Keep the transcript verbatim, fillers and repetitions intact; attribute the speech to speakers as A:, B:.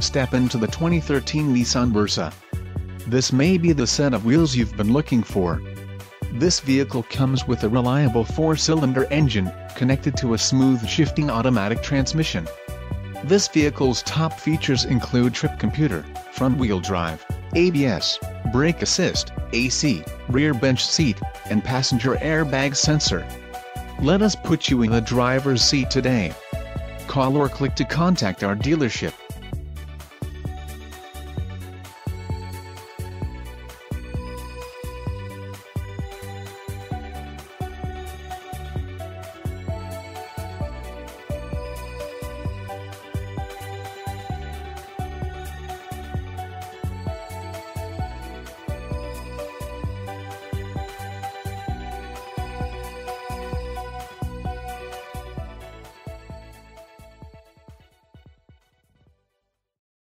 A: Step into the twenty thirteen Nissan Versa. This may be the set of wheels you've been looking for. This vehicle comes with a reliable four-cylinder engine, connected to a smooth shifting automatic transmission. This vehicle's top features include trip computer, front-wheel drive, A B S, brake assist, A C, rear bench seat, and passenger airbag sensor. Let us put you in the driver's seat today. Call or click to contact our dealership.